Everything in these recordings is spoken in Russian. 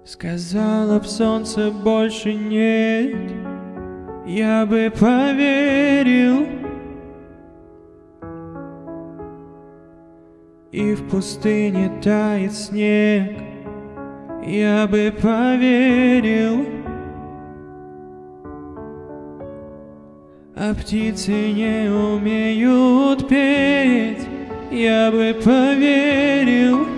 Сказала б солнце больше нет, я бы поверил. И в пустыне тает снег, я бы поверил. А птицы не умеют петь, я бы поверил.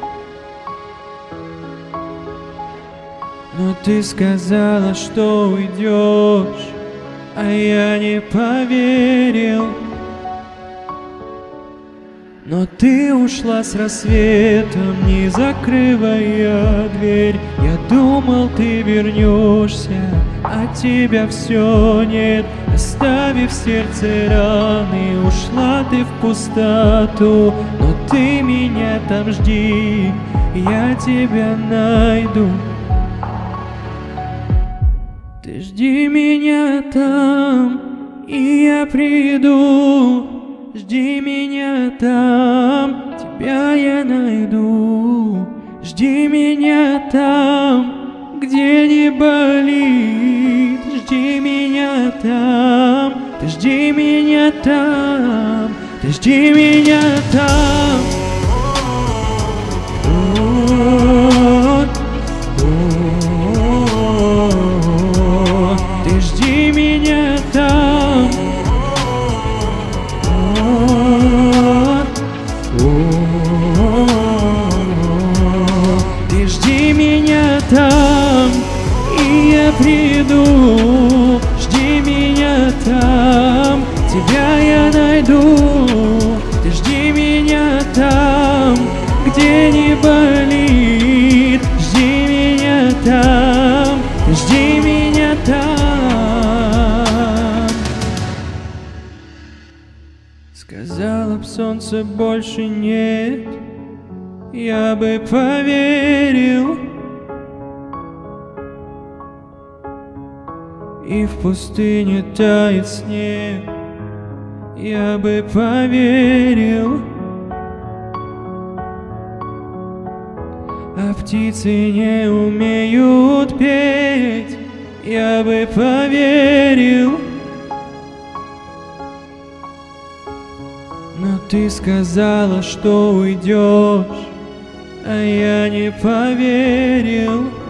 Но ты сказала, что уйдешь, а я не поверил. Но ты ушла с рассветом, не закрывая дверь. Я думал, ты вернешься, а тебя все нет. Оставив в сердце раны, ушла ты в пустоту. Но ты меня там жди, я тебя найду. Ты жди меня там, и я приду. Жди меня там, тебя я найду. Жди меня там, где не болит. Жди меня там, ты жди меня там, ты жди меня там. Ты жди меня там. Ты жди меня там, и я приду. Жди меня там, тебя я найду. Ты жди меня там, где не болит. Жди меня там, ты жди меня там. Сказала б солнце больше нет, я бы поверил. И в пустыне тает снег, я бы поверил. А птицы не умеют петь, я бы поверил. Но ты сказала, что уйдешь, а я не поверил.